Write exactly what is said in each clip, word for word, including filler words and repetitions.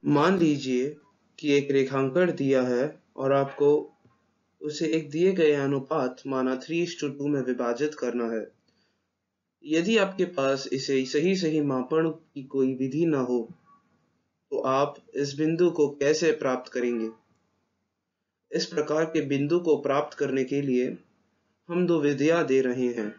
मान लीजिए कि एक रेखांकन दिया है और आपको उसे एक दिए गए अनुपात माना थ्री इस टू टू में विभाजित करना है। यदि आपके पास इसे सही सही मापन की कोई विधि न हो तो आप इस बिंदु को कैसे प्राप्त करेंगे? इस प्रकार के बिंदु को प्राप्त करने के लिए हम दो विधियां दे रहे हैं।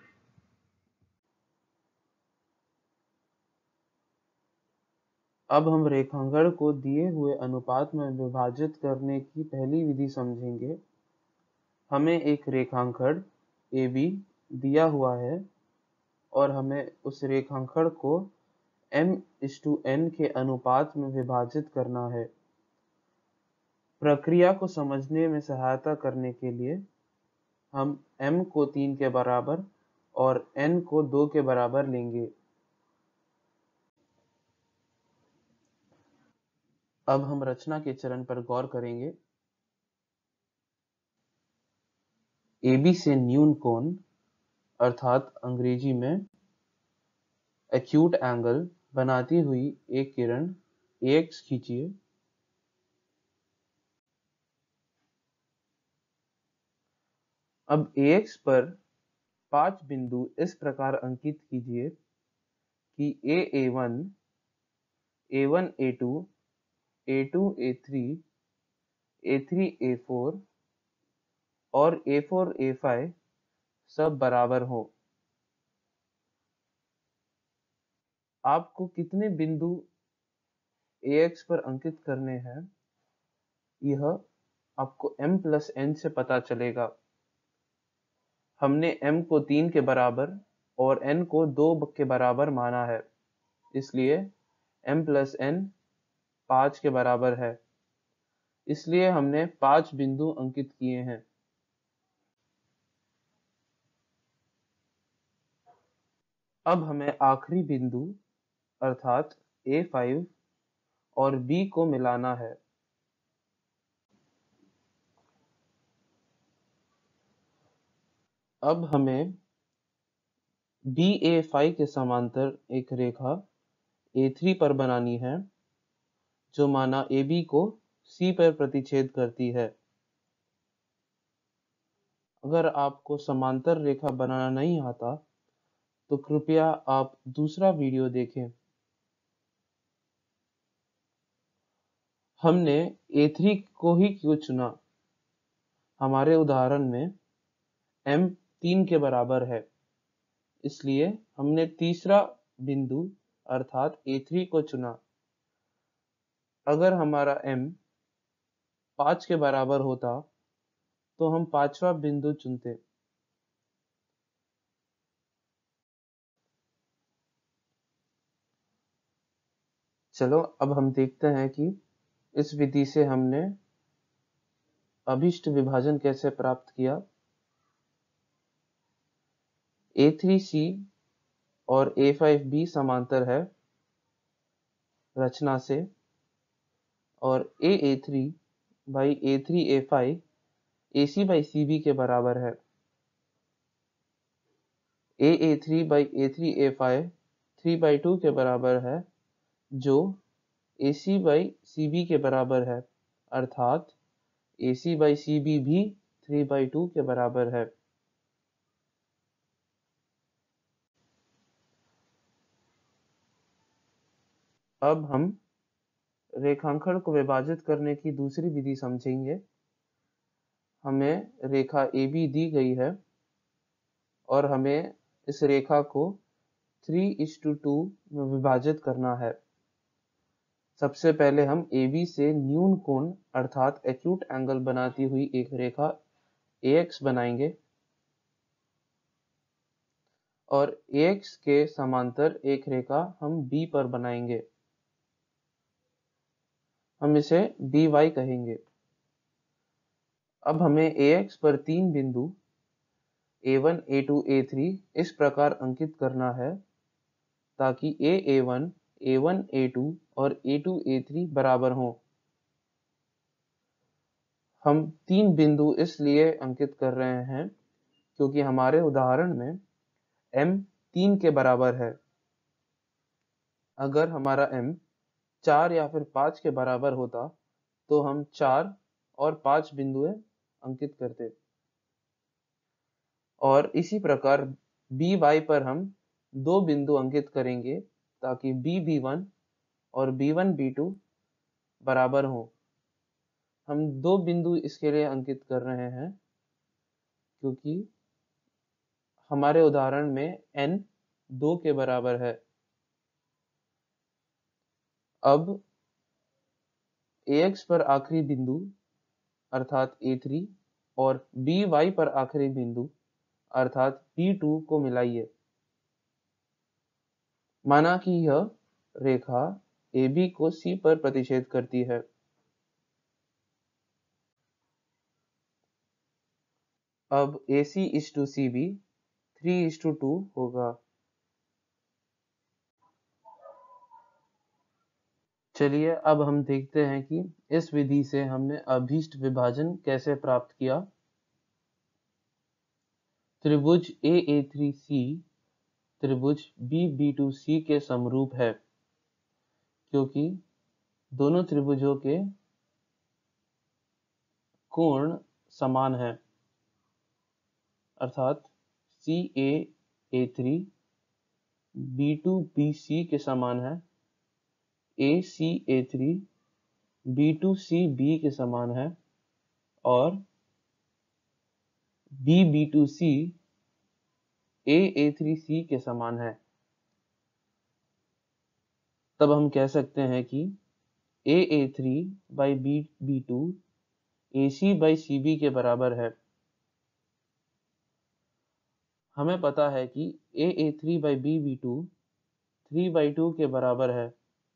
अब हम रेखांकन को दिए हुए अनुपात में विभाजित करने की पहली विधि समझेंगे। हमें एक रेखांकन ए बी दिया हुआ है और हमें उस रेखांकन को m इस टू n के अनुपात में विभाजित करना है। प्रक्रिया को समझने में सहायता करने के लिए हम m को तीन के बराबर और n को दो के बराबर लेंगे। अब हम रचना के चरण पर गौर करेंगे। ए बी से न्यून कोण अर्थात अंग्रेजी में एक्यूट एंगल बनाती हुई एक किरण ए एक्स खींचिए। अब ए एक्स पर पांच बिंदु इस प्रकार अंकित कीजिए कि A A one, A one A two, A two A three, A three A four और ए फोर ए फाइव सब बराबर हो। आपको कितने बिंदु ए एक्स पर अंकित करने हैं, यह आपको m प्लस n से पता चलेगा। हमने m को तीन के बराबर और n को दो के बराबर माना है, इसलिए m प्लस n पाँच के बराबर है। इसलिए हमने पांच बिंदु अंकित किए हैं। अब हमें आखिरी बिंदु अर्थात ए फाइव और B को मिलाना है। अब हमें बी ए फाइव के समांतर एक रेखा ए थ्री पर बनानी है जो माना ए बी को C पर प्रतिच्छेद करती है। अगर आपको समांतर रेखा बनाना नहीं आता तो कृपया आप दूसरा वीडियो देखें। हमने ए थ्री को ही क्यों चुना? हमारे उदाहरण में m तीन के बराबर है, इसलिए हमने तीसरा बिंदु अर्थात ए थ्री को चुना। अगर हमारा m पाँच के बराबर होता तो हम पांचवा बिंदु चुनते। चलो अब हम देखते हैं कि इस विधि से हमने अभिष्ट विभाजन कैसे प्राप्त किया। ए थ्री सी और ए फाइव बी समांतर है रचना से, और A A three by A three A five A C by C B के बराबर है। A A three by A three A five three by two के बराबर है, जो ए सी बाई सी बी के बराबर है, अर्थात A C by C B भी थ्री बाई टू के बराबर है। अब हम रेखांकन को विभाजित करने की दूसरी विधि समझेंगे। हमें रेखा ए बी दी गई है और हमें इस रेखा को थ्री इस टू टू में विभाजित करना है। सबसे पहले हम ए बी से न्यून कोण अर्थात एक्यूट एंगल बनाती हुई एक रेखा ए एक्स बनाएंगे और ए एक्स के समांतर एक रेखा हम B पर बनाएंगे। हम इसे बी वाई कहेंगे। अब हमें ए एक्स पर तीन बिंदु A one, A two, A three इस प्रकार अंकित करना है ताकि A A one, A one A two और ए टू ए थ्री बराबर हों। हम तीन बिंदु इसलिए अंकित कर रहे हैं क्योंकि हमारे उदाहरण में m तीन के बराबर है। अगर हमारा m चार या फिर पाँच के बराबर होता तो हम चार और पाँच बिंदुएं अंकित करते, और इसी प्रकार बी वाई पर हम दो बिंदु अंकित करेंगे ताकि बी बी वन और बी वन बी टू बराबर हो। हम दो बिंदु इसके लिए अंकित कर रहे हैं क्योंकि हमारे उदाहरण में n दो के बराबर है। अब ax पर आखिरी बिंदु अर्थात ए थ्री और by पर आखिरी बिंदु अर्थात बी टू को मिलाइए। माना कि यह रेखा A B को C पर प्रतिच्छेद करती है। अब A C is to C B three is to two होगा। चलिए अब हम देखते हैं कि इस विधि से हमने अभीष्ट विभाजन कैसे प्राप्त किया। त्रिभुज A A थ्री C त्रिभुज B B टू C के समरूप है क्योंकि दोनों त्रिभुजों के कोण समान है, अर्थात C A A three B two B C के समान है, A C A three B two C B के समान है और B B two C A A three C के समान है। तब हम कह सकते हैं कि A A three by B B two A C by C B के बराबर है। हमें पता है कि A A three by B B two three by two के बराबर है,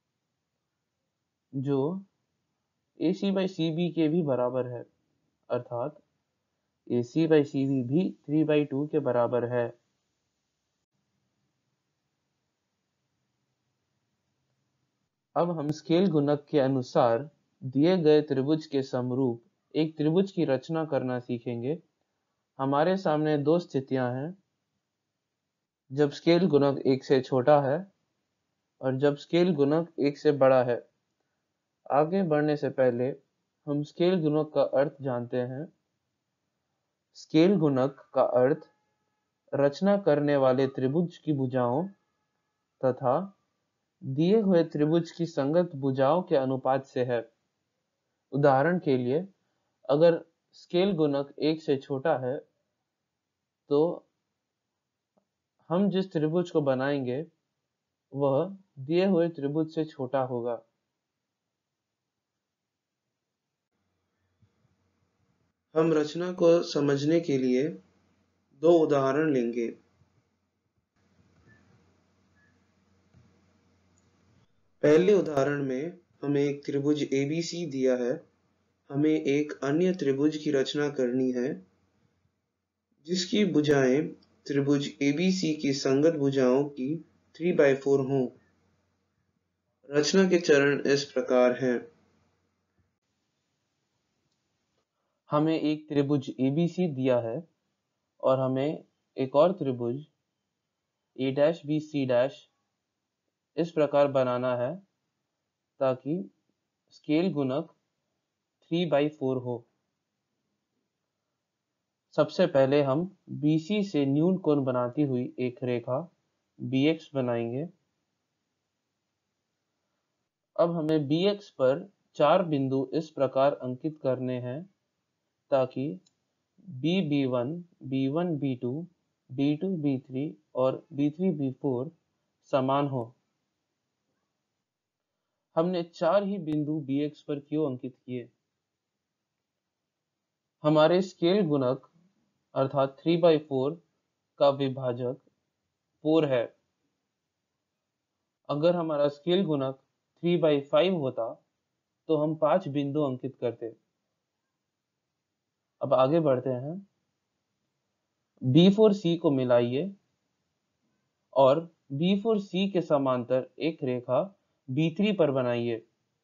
जो A C by C B के भी बराबर है, अर्थात A C by C B भी थ्री by टू के बराबर है। अब हम स्केल गुणक के अनुसार दिए गए त्रिभुज के समरूप एक त्रिभुज की रचना करना सीखेंगे। हमारे सामने दो स्थितियां हैं, जब स्केल गुणक एक से छोटा है और जब स्केल गुणक एक से बड़ा है। आगे बढ़ने से पहले हम स्केल गुणक का अर्थ जानते हैं। स्केल गुणक का अर्थ रचना करने वाले त्रिभुज की भुजाओं तथा दिए हुए त्रिभुज की संगत भुजाओं के अनुपात से है। उदाहरण के लिए, अगर स्केल गुणक एक से छोटा है तो हम जिस त्रिभुज को बनाएंगे वह दिए हुए त्रिभुज से छोटा होगा। हम रचना को समझने के लिए दो उदाहरण लेंगे। पहले उदाहरण में हमें एक त्रिभुज A B C दिया है। हमें एक अन्य त्रिभुज की रचना करनी है जिसकी भुजाएं त्रिभुज A B C की संगत भुजाओं की थ्री बाई फोर हों। रचना के चरण इस प्रकार हैं। हमें एक त्रिभुज A B C दिया है और हमें एक और त्रिभुज A dash B C dash इस प्रकार बनाना है ताकि स्केल गुणक थ्री बाई फोर हो। सबसे पहले हम B C से न्यून कोण बनाती हुई एक रेखा B X बनाएंगे। अब हमें B X पर चार बिंदु इस प्रकार अंकित करने हैं ताकि B B one, B one B two, B two B three और B थ्री B फोर समान हो। हमने चार ही बिंदु B X पर क्यों अंकित किए? हमारे स्केल गुणक अर्थात थ्री बाई फोर का विभाजक फोर है। अगर हमारा स्केल गुणक थ्री बाई फाइव होता तो हम पांच बिंदु अंकित करते। अब आगे बढ़ते हैं। B फोर C को मिलाइए और B फोर C के समांतर एक रेखा B थ्री पर बनाइए।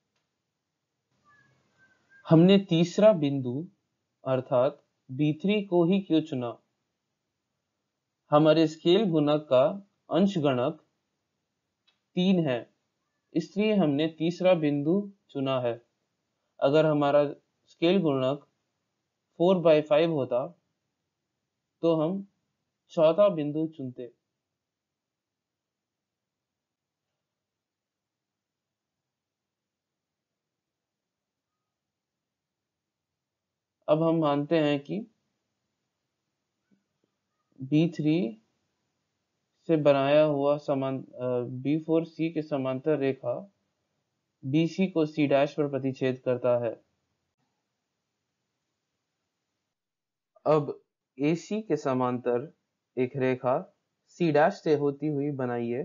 हमने तीसरा बिंदु अर्थात B थ्री को ही क्यों चुना? हमारे स्केल गुणक का अंशगणक तीन है इसलिए हमने तीसरा बिंदु चुना है। अगर हमारा स्केल गुणक फोर बाई फाइव होता तो हम चौथा बिंदु चुनते। अब हम मानते हैं कि बी थ्री से बनाया हुआ समान बी फोर सी के समांतर रेखा बी सी को सी डैश पर प्रतिच्छेद करता है। अब ए सी के समांतर एक रेखा सी डैश से होती हुई बनाइए।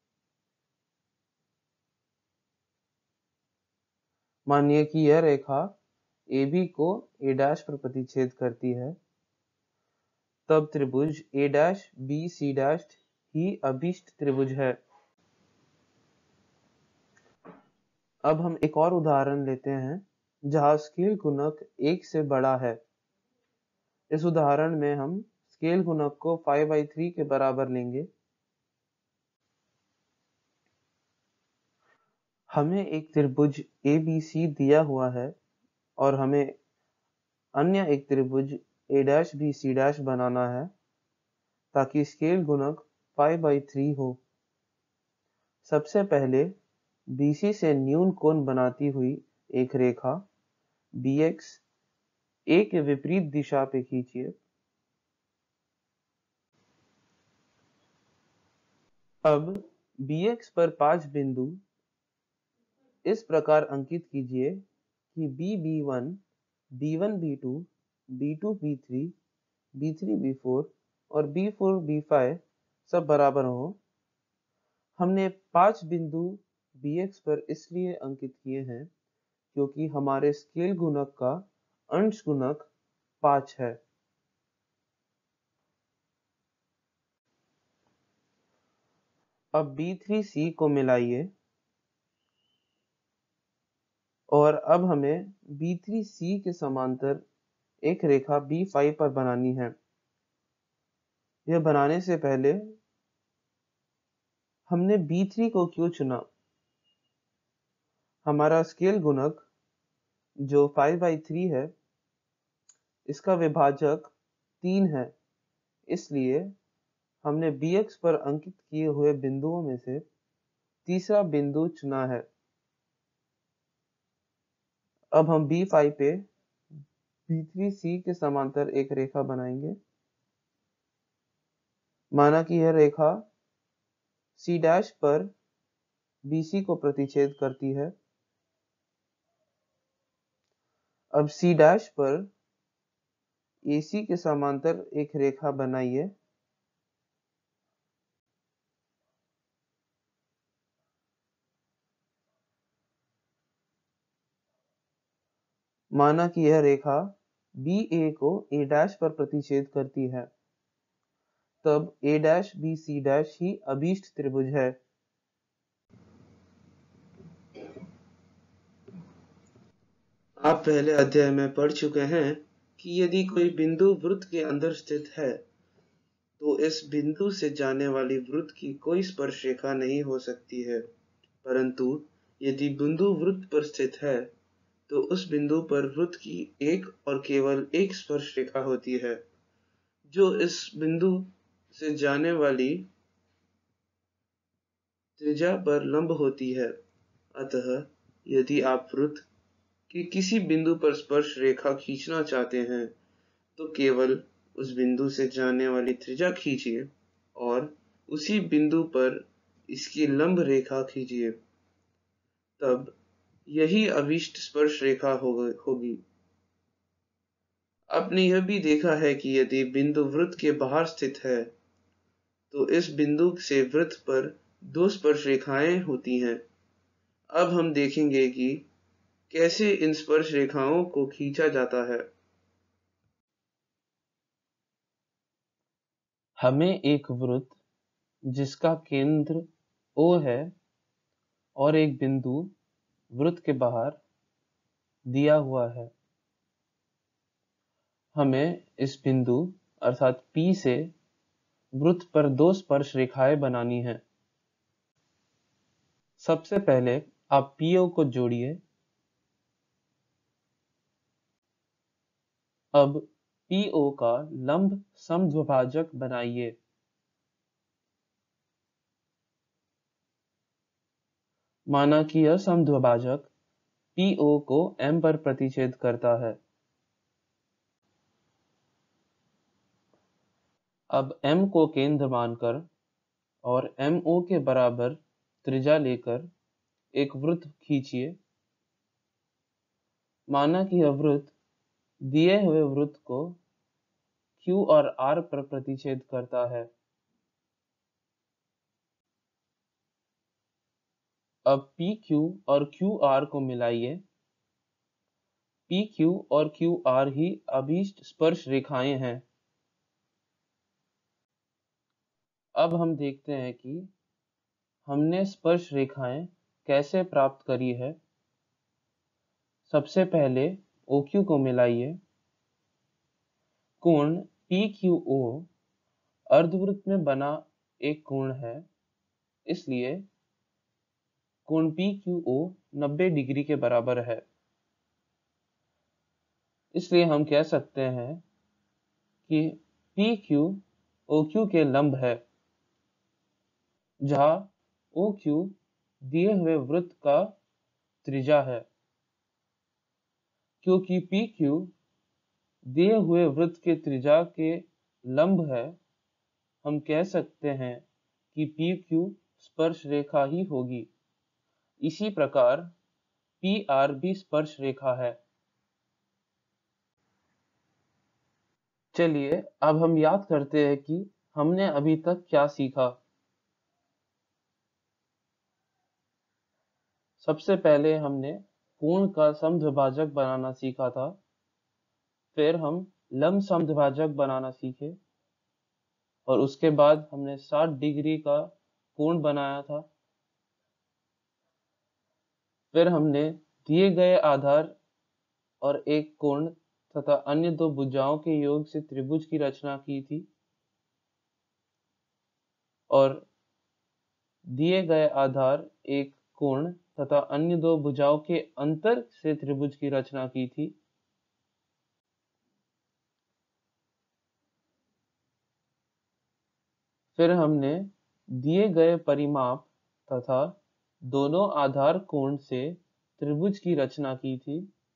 मानिए कि यह रेखा ए बी को ए डैश पर प्रतिच्छेद करती है, तब त्रिभुज A dash B C dash ही अभीष्ट त्रिभुज है। अब हम एक और उदाहरण लेते हैं जहां स्केल गुणक एक से बड़ा है। इस उदाहरण में हम स्केल गुणक को फाइव बाई थ्री के बराबर लेंगे। हमें एक त्रिभुज ए बी सी दिया हुआ है और हमें अन्य एक त्रिभुज A dash B C dash बनाना है ताकि स्केल गुणक फाइव बाई थ्री हो। सबसे पहले बी सी से न्यून कोण बनाती हुई एक रेखा बी एक्स ए के विपरीत दिशा पे खींचिए। अब बी एक्स पर पांच बिंदु इस प्रकार अंकित कीजिए कि B B one, B one B two, B two B three, B three B four और बी फोर बी फाइव सब बराबर हो। हमने पांच बिंदु बी एक्स पर इसलिए अंकित किए हैं क्योंकि हमारे स्केल गुणक का अंश गुणक पांच है। अब बी थ्री सी को मिलाइए और अब हमें बी थ्री सी के समांतर एक रेखा बी फाइव पर बनानी है। यह बनाने से पहले हमने बी थ्री को क्यों चुना? हमारा स्केल गुणक जो फाइव बाई थ्री है, इसका विभाजक तीन है, इसलिए हमने बी एक्स पर अंकित किए हुए बिंदुओं में से तीसरा बिंदु चुना है। अब हम बी फाइव पे बी थ्री सी के समांतर एक रेखा बनाएंगे। माना कि यह रेखा सी डैश पर बी सी को प्रतिच्छेद करती है। अब सी डैश पर ए सी के समांतर एक रेखा बनाइए। माना कि यह रेखा बी ए को ए डैश पर प्रतिच्छेद करती है, तब A dash B C dash ही अभीष्ट त्रिभुज है। आप पहले अध्याय में पढ़ चुके हैं कि यदि कोई बिंदु वृत्त के अंदर स्थित है तो इस बिंदु से जाने वाली वृत्त की कोई स्पर्श रेखा नहीं हो सकती है, परंतु यदि बिंदु वृत्त पर स्थित है तो उस बिंदु पर वृत्त की एक और केवल एक स्पर्श रेखा होती है जो इस बिंदु से जाने वाली त्रिज्या पर लंब होती है। अतः यदि आप वृत्त के किसी बिंदु पर स्पर्श रेखा खींचना चाहते हैं तो केवल उस बिंदु से जाने वाली त्रिज्या खींचिए और उसी बिंदु पर इसकी लंब रेखा खींचिए, तब यही अभीष्ट स्पर्श रेखा होगी। आपने यह भी देखा है कि यदि बिंदु वृत्त के बाहर स्थित है तो इस बिंदु से वृत्त पर दो स्पर्श रेखाएं होती हैं। अब हम देखेंगे कि कैसे इन स्पर्श रेखाओं को खींचा जाता है। हमें एक वृत्त जिसका केंद्र O है और एक बिंदु वृत्त के बाहर दिया हुआ है। हमें इस बिंदु अर्थात P से वृत्त पर दो स्पर्श रेखाएं बनानी हैं। सबसे पहले आप पी ओ को जोड़िए। अब पी ओ का लंब समद्विभाजक बनाइए। माना कि यह समद्विभाजक पी ओ को M पर प्रतिच्छेद करता है। अब M को केंद्र मानकर और एम ओ के बराबर त्रिज्या लेकर एक वृत्त खींचिए। माना कि यह वृत्त दिए हुए वृत्त को Q और R पर प्रतिच्छेद करता है। अब P Q और Q R को मिलाइए। P Q और Q R ही अभीष्ट स्पर्श रेखाएं हैं। अब हम देखते हैं कि हमने स्पर्श रेखाएं कैसे प्राप्त करी है। सबसे पहले O Q को मिलाइए। कोण P Q O अर्धवृत्त में बना एक कोण है, इसलिए कोण P Q O नब्बे डिग्री के बराबर है। इसलिए हम कह सकते हैं कि P Q O Q के लंब है, जहां O Q दिए हुए वृत्त का त्रिज्या है। क्योंकि P Q दिए हुए वृत्त के त्रिज्या के लंब है, हम कह सकते हैं कि P Q स्पर्श रेखा ही होगी। इसी प्रकार P R भी स्पर्श रेखा है। चलिए अब हम याद करते हैं कि हमने अभी तक क्या सीखा। सबसे पहले हमने कोण का समद्विभाजक बनाना सीखा था। फिर हम लंब समद्विभाजक बनाना सीखे और उसके बाद हमने साठ डिग्री का कोण बनाया था। फिर हमने दिए गए आधार और एक कोण तथा अन्य दो भुजाओं के योग से त्रिभुज की रचना की थी और दिए गए आधार, एक कोण तथा अन्य दो भुजाओं के अंतर से त्रिभुज की रचना की थी। फिर हमने दिए गए परिमाप तथा दोनों आधार कोण से त्रिभुज की रचना की थी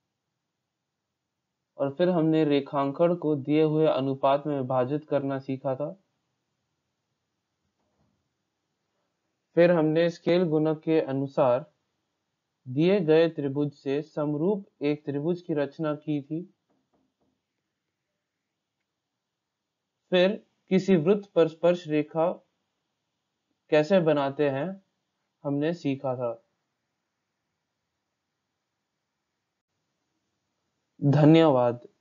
और फिर हमने रेखांकन को दिए हुए अनुपात में विभाजित करना सीखा था। फिर हमने स्केल गुणक के अनुसार दिए गए त्रिभुज से समरूप एक त्रिभुज की रचना की थी। फिर किसी वृत्त पर स्पर्श रेखा कैसे बनाते हैं हमने सीखा था। धन्यवाद।